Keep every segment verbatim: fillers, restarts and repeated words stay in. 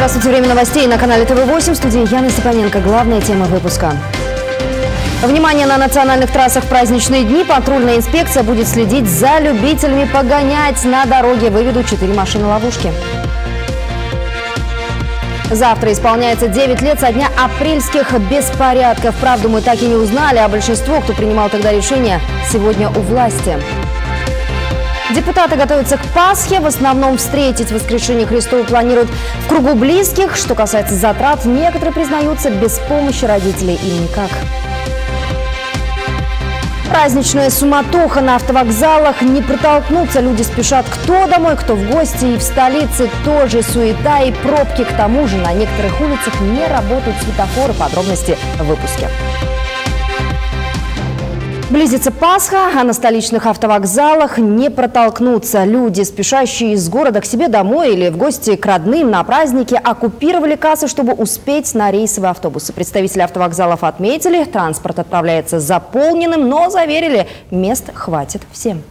Здравствуйте, время новостей на канале тэ вэ восемь. В студии Яна Степаненко. Главная тема выпуска. Внимание, на национальных трассах в праздничные дни патрульная инспекция будет следить за любителями погонять. На дороге выведут четыре машины-ловушки. Завтра исполняется девять лет со дня апрельских беспорядков. Правду мы так и не узнали, а большинство, кто принимал тогда решение, сегодня у власти. Депутаты готовятся к Пасхе. В основном встретить воскрешение Христово планируют в кругу близких. Что касается затрат, некоторые признаются, без помощи родителей им никак. Праздничная суматоха на автовокзалах. Не протолкнуться. Люди спешат кто домой, кто в гости. И в столице тоже суета и пробки. К тому же на некоторых улицах не работают светофоры. Подробности в выпуске. Близится Пасха, а на столичных автовокзалах не протолкнуться. Люди, спешащие из города к себе домой или в гости к родным на праздники, оккупировали кассы, чтобы успеть на рейсовые автобусы. Представители автовокзалов отметили, транспорт отправляется заполненным, но заверили, мест хватит всем.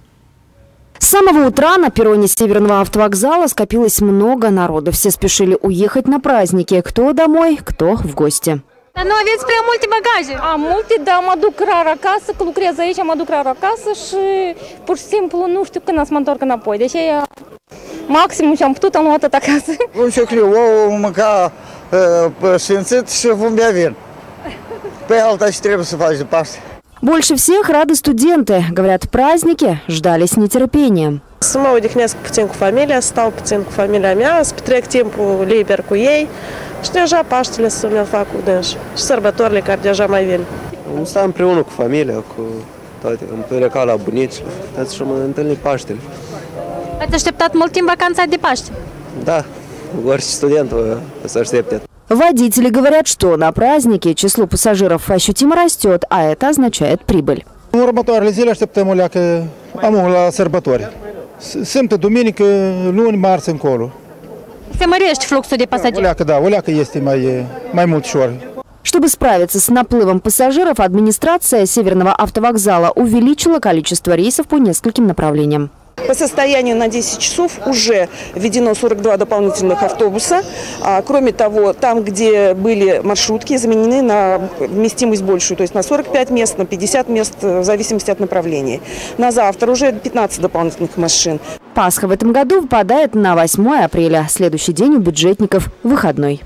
С самого утра на перроне Северного автовокзала скопилось много народа. Все спешили уехать на праздники. Кто домой, кто в găsti. Noi aveți prea multe bagaje. Am multe, dar mă duc rar acasă, că lucrez aici, mă duc rar acasă și pur și simplu nu știu când să mă întorc înapoi. Deci e maximum ce am putut, am luat tot acasă. Vom șecli ouă, mânca științit și vom bea vin. Pe alta și trebuie să faci de Paște. Больше всех рады студенты. Говорят, праздники ждали с нетерпением. Să mă odihnesc puțin cu familia, stau puțin cu familia mea, să petrec timpul liber cu ei și deja Paștele să mi-l fac cu dânsi și sărbătorile care deja mai vin. Am stat împreună cu familia, cu toate, am plecat la bunici, toate și am întâlnit Paștele. Ați așteptat mult timp vacanța de Paște? Da, orice student o să aștepte. Водители говорят, что на празднике число пассажиров ощутимо растет, а это означает прибыль. În următoarele zile așteptăm o leacă, am la sărbători. Sâmbătă, duminică, luni, marți încolo. Se mărește fluxul de pasageri. O leacă, da, o leacă este mai, mai mult ușor. Чтобы справиться с наплывом пассажиров, администрация Северного автовокзала увеличила количество рейсов по нескольким направлениям. По состоянию на десять часов уже введено сорок два дополнительных автобуса. А, кроме того, там, где были маршрутки, заменены на вместимость большую, то есть на сорок пять мест, на пятьдесят мест, в зависимости от направления. На завтра уже пятнадцать дополнительных машин. Пасха в этом году выпадает на восьмое апреля. Следующий день у бюджетников выходной.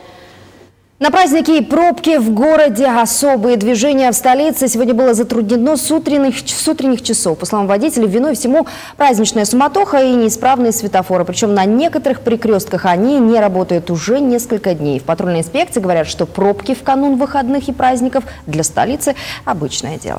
На праздники и пробки в городе. Особые движения в столице сегодня было затруднено с утренних, с утренних часов. По словам водителей, виной всему праздничная суматоха и неисправные светофоры. Причем на некоторых перекрестках они не работают уже несколько дней. В патрульной инспекции говорят, что пробки в канун выходных и праздников для столицы – обычное дело.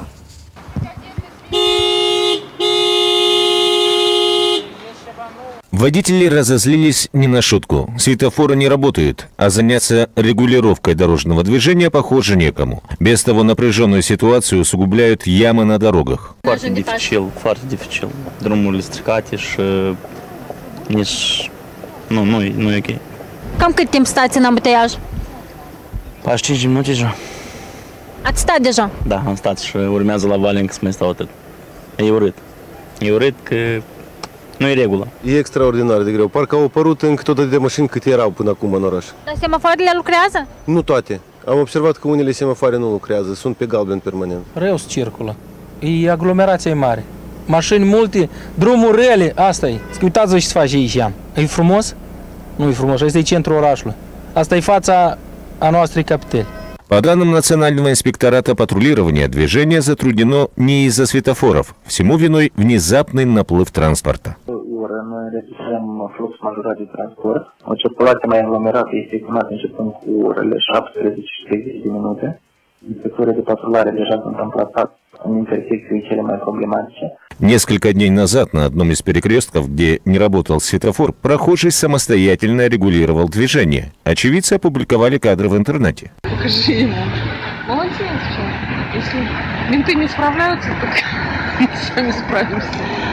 Водители разозлились не на шутку. Светофоры не работают, а заняться регулировкой дорожного движения, похоже, некому. Без того напряженную ситуацию усугубляют ямы на дорогах. Foarte dificil, foarte dificil. Drumurile stricate și nici nu, nu, nu e ok. Cam cât timp stați în ambuteiaj? patruzeci și cinci de minute deja. Ați stat deja? Da, am stat și urmează la Valenca să mai stau atât. E urât. E urât că nu e regulă. E extraordinar de greu. Parcă au apărut încă tot atât de mașini cât erau până acum în oraș. Dar semafoarele lucrează? Nu toate. Am observat că unele semafoare nu lucrează, sunt pe galben permanent. Rău se circulă. E aglomerația e mare. Mașini multe, drumuri rele, asta e. Uitați-vă ce se face aici. E frumos? Nu e frumos, asta e centrul orașului. Asta e fața a noastrei capitali. По данным Национального инспектората патрулирования, движение затруднено не из-за светофоров. Всему виной внезапный наплыв транспорта. Noi registrăm flux majorat de transport. O circulație mai aglomerată este estimată începând cu orele șaptesprezece și treizeci de minute. Inspectorii de patrulare deja sunt amplasați în intersecții cele mai problematice. Несколько дней назад на одном из перекрестков, где не работал светофор, прохожий самостоятельно регулировал движение. Очевидцы опубликовали кадры в интернете. Покажи ему. Молодец, что? Если менты не справляются, то мы сами справимся.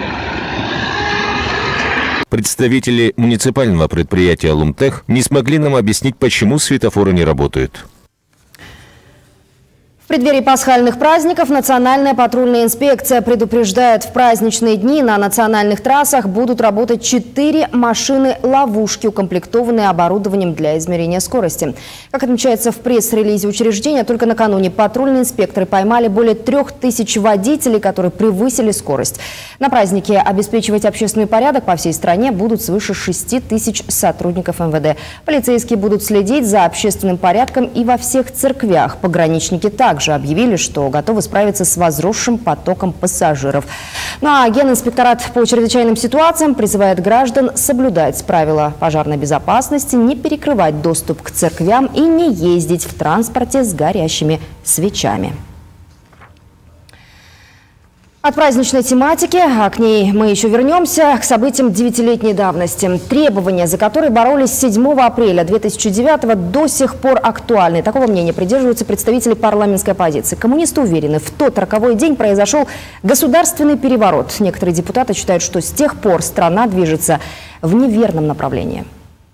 Представители муниципального предприятия «Лумтех» не смогли нам объяснить, почему светофоры не работают. В преддверии пасхальных праздников Национальная патрульная инспекция предупреждает, в праздничные дни на национальных трассах будут работать четыре машины-ловушки, укомплектованные оборудованием для измерения скорости. Как отмечается в пресс-релизе учреждения, только накануне патрульные инспекторы поймали более трех тысяч водителей, которые превысили скорость. На празднике обеспечивать общественный порядок по всей стране будут свыше шести тысяч сотрудников эм вэ дэ. Полицейские будут следить за общественным порядком и во всех церквях. Пограничники также Также объявили, что готовы справиться с возросшим потоком пассажиров. Ну а Генинспекторат по чрезвычайным ситуациям призывает граждан соблюдать правила пожарной безопасности, не перекрывать доступ к церквям и не ездить в транспорте с горящими свечами. От праздничной тематики, а к ней мы еще вернемся, к событиям девятилетней давности. Требования, за которые боролись с седьмого апреля две тысячи девятого, до сих пор актуальны. Такого мнения придерживаются представители парламентской оппозиции. Коммунисты уверены, в тот роковой день произошел государственный переворот. Некоторые депутаты считают, что с тех пор страна движется в неверном направлении.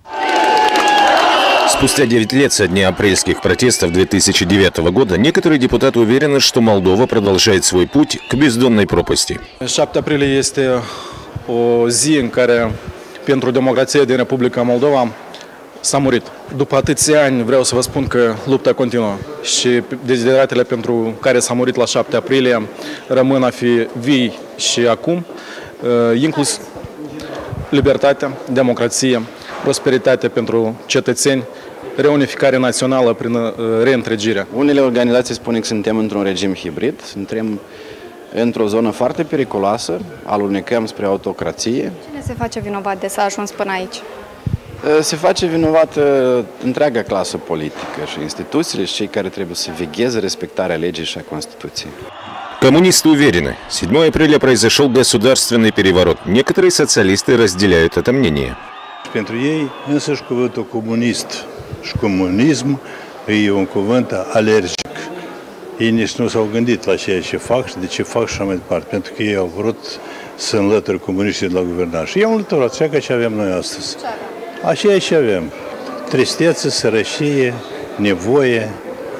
Спустя девять лет со дня апрельских протестов две тысячи девятого года некоторые депутаты уверены, что Молдова продолжает свой путь к бездонной пропасти. șapte aprilie este o zi în care pentru democrația din Republica Moldova s-a murit. După atâția ani vreau să vă spun că lupta continuă și dezideratele pentru care s-a murit la șapte aprilie rămân a fi vii și acum, inclusiv libertatea, democrație, prosperitate pentru cetățeni, reunificare națională prin reîntregire. Unele organizații spun că suntem într-un regim hibrid, suntem într-o zonă foarte periculoasă, alunecăm spre autocrație. Cine se face vinovat de s-a ajuns până aici? Se face vinovată întreaga clasă politică și instituțiile și cei care trebuie să vegheze respectarea legii și a Constituției. Коммунисты уверены, седьмого апреля произошел găsudarственный переворот. Некоторые социалисты разделяют это мнение. Pentru ei, însăși cuvântul comunist și comunism e un cuvânt alergic. Ei nici nu s-au gândit la ceea ce fac și de ce fac și așa mai departe, pentru că ei au vrut să înlăture comuniștii de la guvernare. Și i-au înlăturat, așa ca ce avem noi astăzi. Așa ce avem. Tristețe, sărășie, nevoie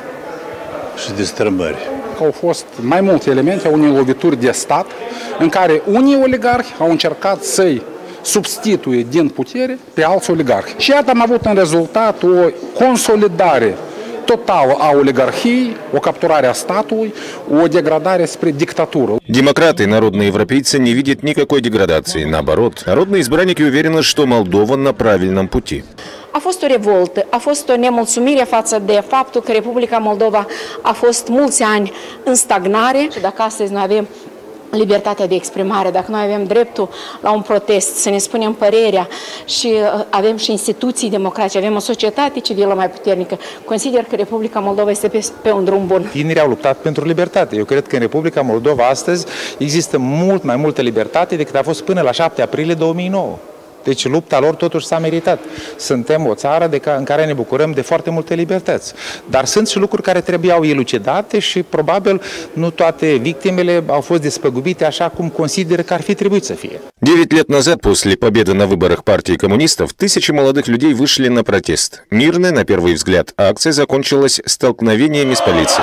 și destrămări. Au fost mai multe elemente a unei lovituri de stat în care unii oligarhi au încercat să-i substituie din putere pe alți oligarhi. Și iată am avut în rezultat o consolidare totală a oligarhiei, o capturare a statului, o degradare spre dictatură. Демократы и народные европейцы не видят никакой деградации. Наоборот, народные избранники уверены, что Молдова на правильном пути. A fost o revoltă, a fost o nemulțumire față de faptul că Republica Moldova a fost mulți ani în stagnare. Și dacă astăzi noi avem libertatea de exprimare, dacă noi avem dreptul la un protest, să ne spunem părerea și avem și instituții democratice, avem o societate civilă mai puternică, consider că Republica Moldova este pe, pe un drum bun. Tinerii au luptat pentru libertate. Eu cred că în Republica Moldova astăzi există mult mai multă libertate decât a fost până la șapte aprilie două mii nouă. Deci lupta lor totuși s-a meritat. Suntem o țară de ca, în care ne bucurăm de foarte multe libertăți. Dar sunt și lucruri care trebuiau elucidate și probabil nu toate victimele au fost despăgubite așa cum consideră că ar fi trebuit să fie. Девять лет назад, после победы на выборах партии коммунистов, тысячи молодых людей вышли на протест. Мирная, на первый взгляд, акция закончилась столкновениями с полицией.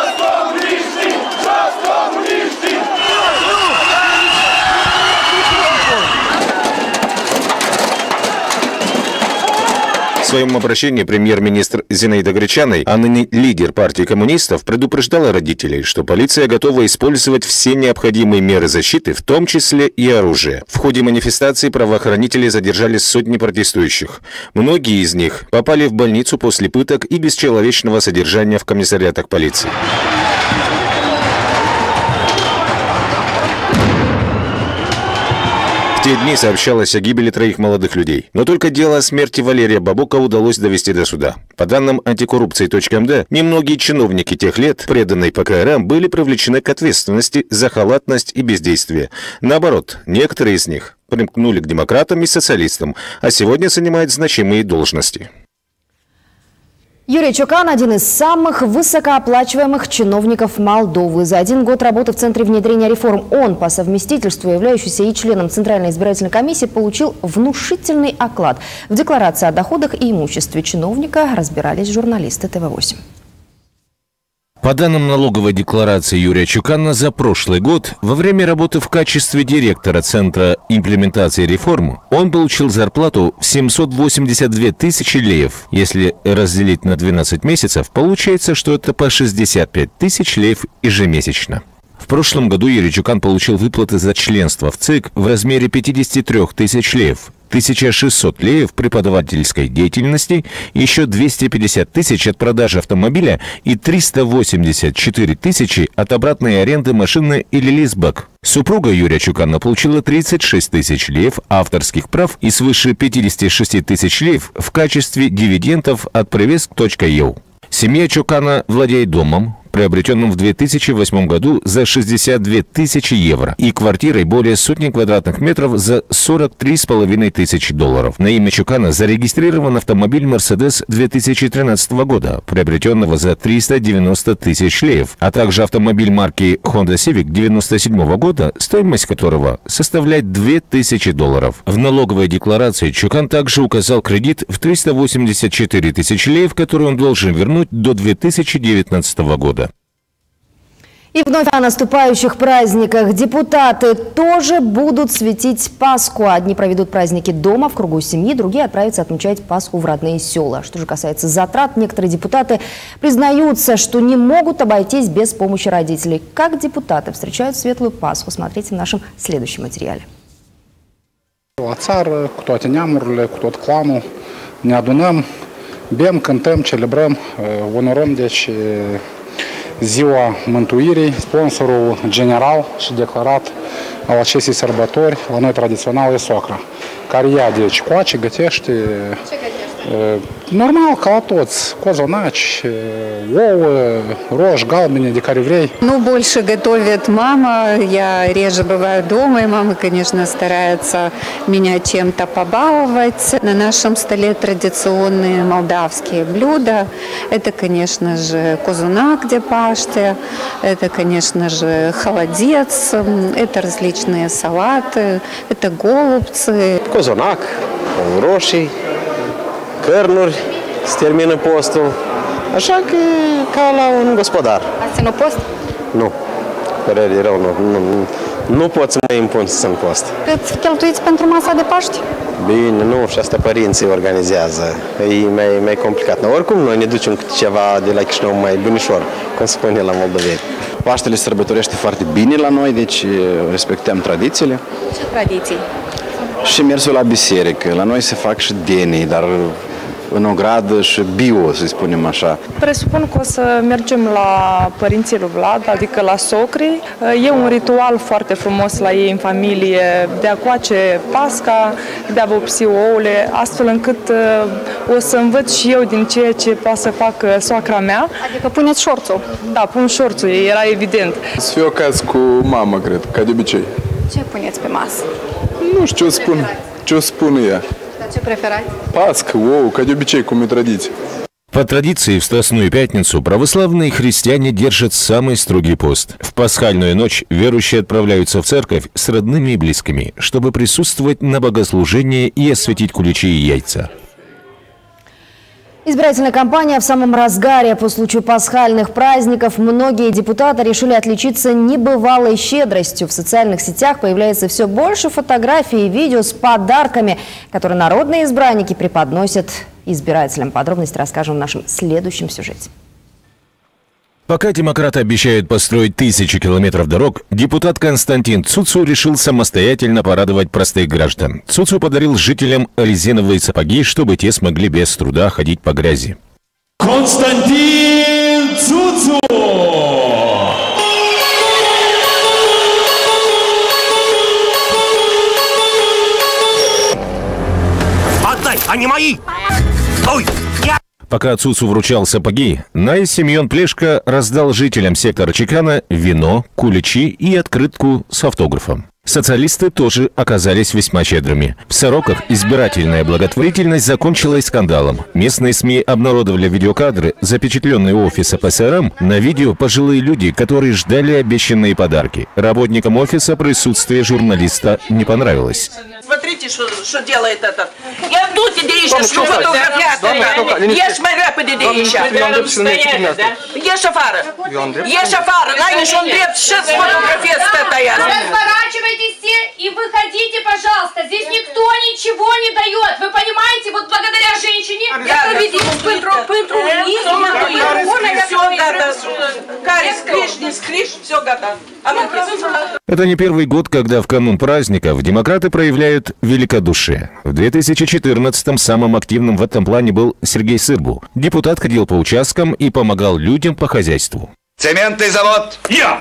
В своем обращении премьер-министр Зинаида Гречаной, а ныне лидер партии коммунистов, предупреждала родителей, что полиция готова использовать все необходимые меры защиты, в том числе и оружие. В ходе манифестации правоохранители задержали сотни протестующих. Многие из них попали в больницу после пыток и бесчеловечного содержания в комиссариатах полиции. В те дни сообщалось о гибели троих молодых людей. Но только дело о смерти Валерия Бабока удалось довести до суда. По данным антикоррупции точка эм дэ, немногие чиновники тех лет, преданные пэ ка эр эм, были привлечены к ответственности за халатность и бездействие. Наоборот, некоторые из них примкнули к демократам и социалистам, а сегодня занимают значимые должности. Юрий Чокан – один из самых высокооплачиваемых чиновников Молдовы. За один год работы в Центре внедрения реформ он, по совместительству являющийся и членом Центральной избирательной комиссии, получил внушительный оклад. В декларации о доходах и имуществе чиновника разбирались журналисты тэ вэ восемь. По данным налоговой декларации Юрия Чукана, за прошлый год во время работы в качестве директора Центра имплементации реформ он получил зарплату в семьсот восемьдесят две тысячи леев. Если разделить на двенадцать месяцев, получается, что это по шестьдесят пять тысяч леев ежемесячно. В прошлом году Юрий Чукан получил выплаты за членство в ЦИК в размере пятидесяти трёх тысяч леев, тысяча шестьсот леев преподавательской деятельности, еще двести пятьдесят тысяч от продажи автомобиля и триста восемьдесят четыре тысячи от обратной аренды машины или лизбак. Супруга Юрия Чукана получила тридцать шесть тысяч леев авторских прав и свыше пятидесяти шести тысяч леев в качестве дивидендов от привеск точка ю. Семья Чукана владеет домом, приобретенным в две тысячи восьмом году за шестьдесят две тысячи евро, и квартирой более сотни квадратных метров за сорок три с половиной тысячи долларов. На имя Чукана зарегистрирован автомобиль Mercedes две тысячи тринадцатого года, приобретенного за триста девяносто тысяч леев, а также автомобиль марки Honda Civic девяносто седьмого года, стоимость которого составляет две тысячи долларов. В налоговой декларации Чукан также указал кредит в триста восемьдесят четыре тысячи леев, который он должен вернуть до две тысячи девятнадцатого года. И вновь о наступающих праздниках. Депутаты тоже будут светить Пасху. Одни проведут праздники дома в кругу семьи, другие отправятся отмечать Пасху в родные села. Что же касается затрат, некоторые депутаты признаются, что не могут обойтись без помощи родителей. Как депутаты встречают Светлую Пасху? Смотрите в нашем следующем материале. La țară, cu toate neamurile, cu tot clanul, ne adunăm, bem, cântăm, celebrăm, onorăm deci Ziua Mântuirii, sponsorul general și declarat al acestei sărbători, la noi tradițional, e socra, care ia deci coace, gătește, normal, ca la toți, cozonaci, ouă, roși, galbene, de care vrei. Ну, больше готовит мама, я реже бываю дома, и мама, конечно, старается меня чем-то побаловать. На нашем столе традиционные молдавские блюда. Это, конечно же, козунак, где паште, это, конечно же, холодец, это различные салаты, это голубцы. Козунак, roșii, cărnuri, se termină postul, așa că ca la un gospodar. Ați ținut post? Nu, părere rău, nu, nu, nu pot să mă impun să țin post. Cât cheltuiți pentru masa de Paști? Bine, nu, și asta părinții organizează, e mai, mai complicat. Dar oricum noi ne ducem câte ceva de la Chișinău mai bunișor, cum se spune la moldoveni. Paștele se sărbătorește foarte bine la noi, deci respectăm tradițiile. Ce tradiții? Și mersul la biserică. La noi se fac și denii, dar în ogradă și bio, să spunem așa. Presupun că o să mergem la părinții lui Vlad, adică la socri. E un ritual foarte frumos la ei în familie, de a coace pasca, de a vopsi ouăle, astfel încât o să învăț și eu din ceea ce poate să facă soacra mea. Adică puneți șorțul? Da, pun șorțul, era evident. Să fiu acasă cu mama, cred, ca de obicei. Ce puneți pe masă? Nu știu ce o spun, ce o spune ea. Dar ce preferați? Пасха, воу, как обычай, como традиция. По традиции, в Страстную Пятницу православные христиане держат самый строгий пост. В пасхальную ночь верующие отправляются в церковь с родными и близкими, чтобы присутствовать на богослужении и осветить куличи и яйца. Избирательная кампания в самом разгаре. По случаю пасхальных праздников многие депутаты решили отличиться небывалой щедростью. В социальных сетях появляется все больше фотографий и видео с подарками, которые народные избранники преподносят избирателям. Подробности расскажем в нашем следующем сюжете. Пока демократы обещают построить тысячи километров дорог, депутат Константин Цуцу решил самостоятельно порадовать простых граждан. Цуцу подарил жителям резиновые сапоги, чтобы те смогли без труда ходить по грязи. Константин Цуцу! Отдай, они мои! Ой, я... Пока Цуцу вручал сапоги, Най Семен Плешко раздал жителям сектора Чекана вино, куличи и открытку с автографом. Социалисты тоже оказались весьма щедрыми. В Сороках избирательная благотворительность закончилась скандалом. Местные СМИ обнародовали видеокадры, запечатленные офиса ПСРМ. На видео пожилые люди, которые ждали обещанные подарки. Работникам офиса присутствие журналиста не понравилось. Смотри, смотрите, что, что делает этот. Я тут идеища, что фотографията. Я смотря под идеища. Я шафара. Я шафара. Знаешь, он лет сейчас фотография стоят. Разворачивайтесь все и выходите, пожалуйста. Здесь никто ничего не дает. Вы понимаете, вот благодаря женщине я проведите пынтру, пынтру вниз, все готово. Кари, скриш, не скриш, все готово. Это не первый год, когда в канун праздников демократы проявляют великодушие. В две тысячи четырнадцатом самым активным в этом плане был Сергей Сырбу. Депутат ходил по участкам и помогал людям по хозяйству. Цементный завод. Я.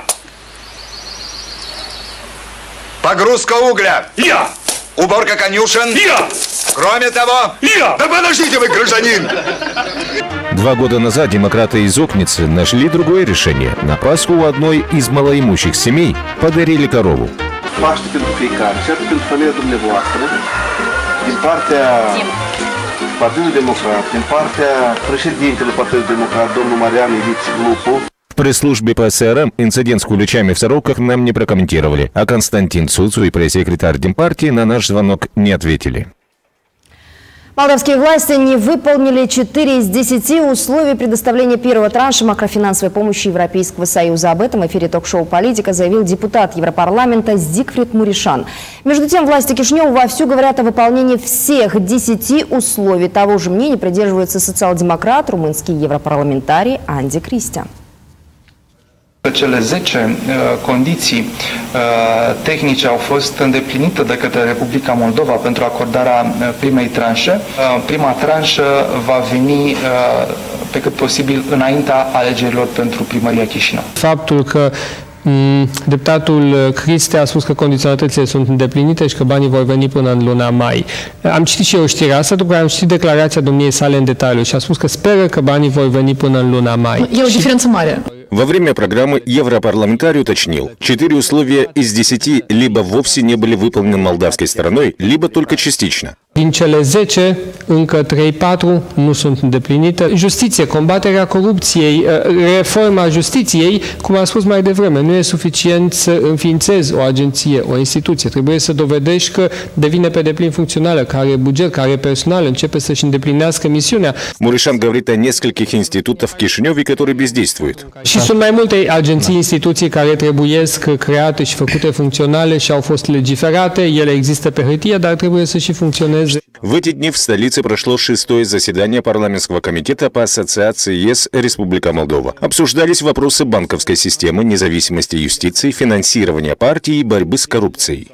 Погрузка угля. Я. Уборка конюшен. Я. Кроме того... Я. Да подождите вы, гражданин. Два года назад демократы из Окницы нашли другое решение. На Пасху у одной из малоимущих семей подарили корову. Paște pentru fiecare și atât pentru familia dumneavoastră, din partea Partidului Democrat, din partea președintelui Partidului Democrat, domnul Marian Iliț Lupu. В пресс-службе по СРМ инцидент с куличами в Сороках нам не прокомментировали, а Константин Цуцу и пресс-секретарь Демпартии на наш звонок не ответили. Молдавские власти не выполнили четыре из десяти условий предоставления первого транша макрофинансовой помощи Европейского Союза. Об этом в эфире ток-шоу «Политика» заявил депутат Европарламента Зигфрид Муришан. Между тем, власти Кишинева вовсю говорят о выполнении всех десяти условий. Того же мнения придерживается социал-демократ, румынский европарламентарий Анди Кристя. Cele zece uh, condiții uh, tehnice au fost îndeplinite de către Republica Moldova pentru acordarea uh, primei tranșe. Uh, prima tranșă va veni uh, pe cât posibil înaintea alegerilor pentru primăria Chișinău. Faptul că deputatul Criste a spus că condiționalitățile sunt îndeplinite și că banii vor veni până în luna mai. Am citit și eu știrea asta, după care am citit declarația domniei sale în detaliu și a spus că speră că banii vor veni până în luna mai. E o diferență mare. Во время программы европарламентарий уточнил, четыре условия из десяти либо вовсе не были выполнены молдавской стороной, либо только частично. Din cele zece, încă trei patru nu sunt îndeplinite. Justiție, combaterea corupției, reforma justiției, cum am spus mai devreme, nu e suficient să înființezi o agenție, o instituție. Trebuie să dovedești că devine pe deplin funcțională, că are buget, că are personal, începe să-și îndeplinească misiunea. Муришан говорит о нескольких институтах в Кишиневе, которые бездействуют. Și sunt mai multe agenții, instituții care trebuiesc create și făcute funcționale și au fost legiferate. Ele există pe hârtie, dar trebuie să și funcționeze. В эти дни в столице прошло шестое заседание парламентского комитета по ассоциации ЕС Республика Молдова. Обсуждались вопросы банковской системы, независимости юстиции, финансирования партий и борьбы с коррупцией.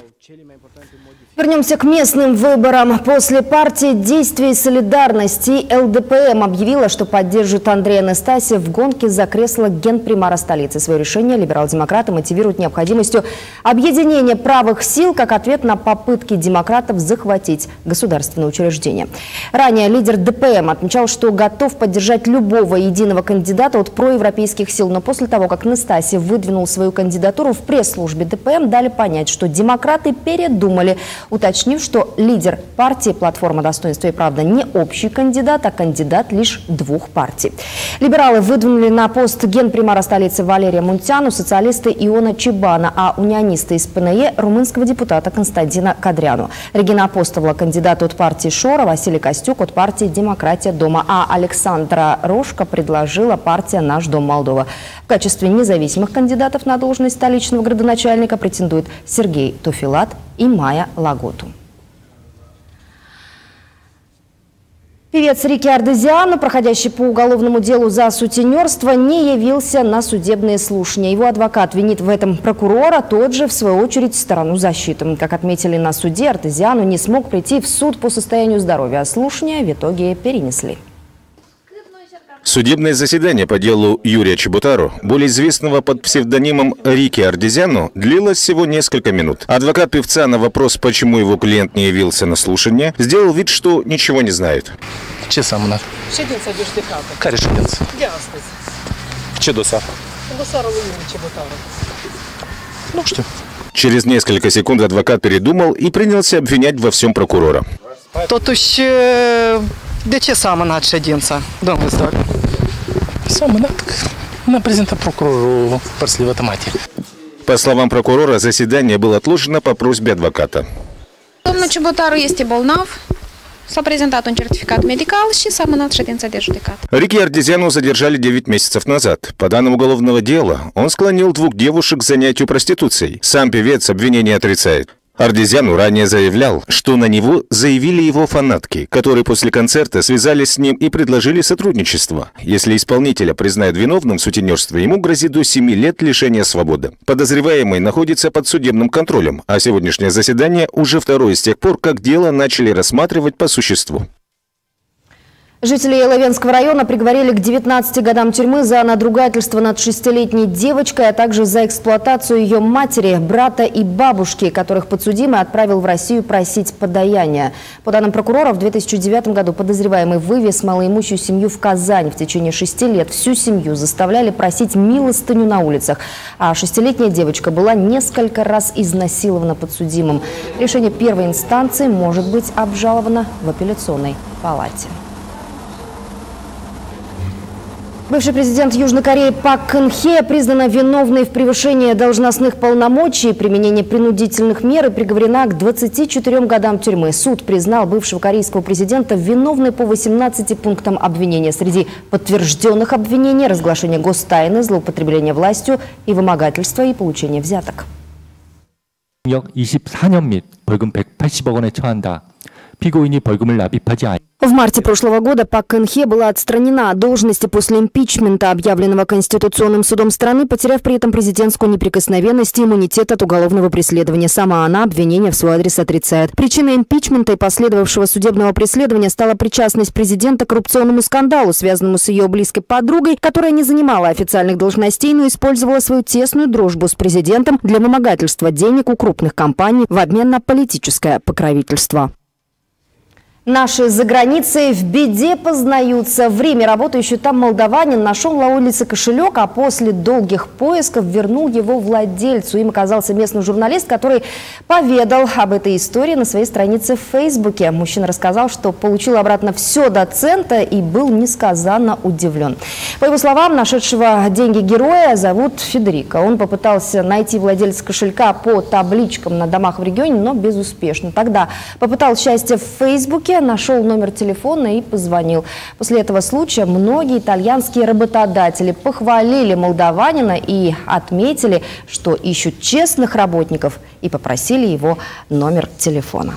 Вернемся к местным выборам. После партии «Действия и солидарности» эл дэ пэ эм объявила, что поддержит Андрея Анастасия в гонке за кресло генпримара столицы. Свое решение либерал-демократы мотивируют необходимостью объединения правых сил как ответ на попытки демократов захватить государственные учреждения. Ранее лидер дэ пэ эм отмечал, что готов поддержать любого единого кандидата от проевропейских сил. Но после того, как Настасьев выдвинул свою кандидатуру, в пресс-службе дэ пэ эм дали понять, что демократы передумали, уточнив, что лидер партии «Платформа достоинства и правда» не общий кандидат, а кандидат лишь двух партий. Либералы выдвинули на пост генпримара столицы Валерия Мунтяну, социалисты Иона Чебана, а унионисты из пэ эн е румынского депутата Константина Кадряну. Регина Апостолова кандидат от партии «Шора», Василий Костюк от партии «Демократия дома», а Александра Рожко предложила партия «Наш дом Молдова». В качестве независимых кандидатов на должность столичного градоначальника претендуют Сергей Туфилат и Майя Лаготу. Певец Рики Ардезиано, проходящий по уголовному делу за сутенерство, не явился на судебные слушания. Его адвокат винит в этом прокурора, тот же, в свою очередь, сторону защиты. Как отметили на суде, Ардезиано не смог прийти в суд по состоянию здоровья, а слушания в итоге перенесли. Судебное заседание по делу Юрия Чеботаро, более известного под псевдонимом Рики Ардезиано, длилось всего несколько минут. Адвокат певца на вопрос, почему его клиент не явился на слушание, сделал вид, что ничего не знает. Ce seamănă? Ședința de judecată. Care ședință? De astăzi. Ce dosar? Dosarul lui Юрия Чеботаро. Nu știu. Через несколько секунд адвокат передумал и принялся обвинять во всем прокурора. Totuși, de ce s-a amânat ședința, domnul Zdor? S-a amânat că ne prezintă procurorul părțile vătămate. По словам прокурора, заседание было отложено по просьбе адвоката. Domnul Ciubotaru este bolnav. S-a prezentat un certificat medical și s-a amânat ședința de judecată. Рики Ардезяну задержали девять месяцев назад. По данным уголовного дела, он склонил двух девушек к занятию проституцией. Сам певец обвинения отрицает. Ардезяну ранее заявлял, что на него заявили его фанатки, которые после концерта связались с ним и предложили сотрудничество. Если исполнителя признают виновным в сутенерстве, ему грозит до семи лет лишения свободы. Подозреваемый находится под судебным контролем, а сегодняшнее заседание уже второе с тех пор, как дело начали рассматривать по существу. Жители Лавенского района приговорили к девятнадцати годам тюрьмы за надругательство над шестилетней девочкой, а также за эксплуатацию ее матери, брата и бабушки, которых подсудимый отправил в Россию просить подаяния. По данным прокурора, в две тысячи девятом году подозреваемый вывез малоимущую семью в Казань. В течение шести лет всю семью заставляли просить милостыню на улицах. А шестилетняя девочка была несколько раз изнасилована подсудимым. Решение первой инстанции может быть обжаловано в апелляционной палате. Бывший президент Южной Кореи Пак Кын Хе признана виновной в превышении должностных полномочий и применении принудительных мер и приговорена к двадцати четырем годам тюрьмы. Суд признал бывшего корейского президента виновной по восемнадцати пунктам обвинения. Среди подтвержденных обвинений – разглашение гостайны, злоупотребление властью и вымогательство и получение взяток. 이십사 년 및 벌금 백팔십억 원에 처한다. 피고인이 벌금을 납입하지 않 В марте прошлого года Пак Кын Хе была отстранена от должности после импичмента, объявленного Конституционным судом страны, потеряв при этом президентскую неприкосновенность и иммунитет от уголовного преследования. Сама она обвинения в свой адрес отрицает. Причиной импичмента и последовавшего судебного преследования стала причастность президента к коррупционному скандалу, связанному с ее близкой подругой, которая не занимала официальных должностей, но использовала свою тесную дружбу с президентом для вымогательства денег у крупных компаний в обмен на политическое покровительство. Наши за границей в беде познаются. В Риме работающий там молдаванин нашел на улице кошелек, а после долгих поисков вернул его владельцу. Им оказался местный журналист, который поведал об этой истории на своей странице в Фейсбуке. Мужчина рассказал, что получил обратно все до цента и был несказанно удивлен. По его словам, нашедшего деньги героя зовут Федерико. Он попытался найти владельца кошелька по табличкам на домах в регионе, но безуспешно. Тогда попытал счастье в Фейсбуке, нашел номер телефона и позвонил. После этого случая многие итальянские работодатели похвалили молдаванина и отметили, что ищут честных работников, и попросили его номер телефона.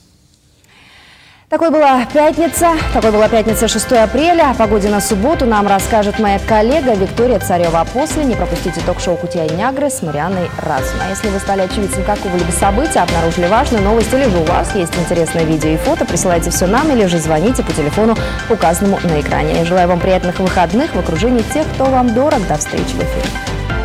Такой была пятница. Такой была пятница шестого апреля. О погоде на субботу нам расскажет моя коллега Виктория Царева. А после не пропустите ток-шоу «Кутия и Нягры» с Марианной Разумной. А если вы стали очевидцем какого-либо события, обнаружили важную новость или же у вас есть интересное видео и фото, присылайте все нам или же звоните по телефону, указанному на экране. Я желаю вам приятных выходных в окружении тех, кто вам дорог. До встречи в эфире.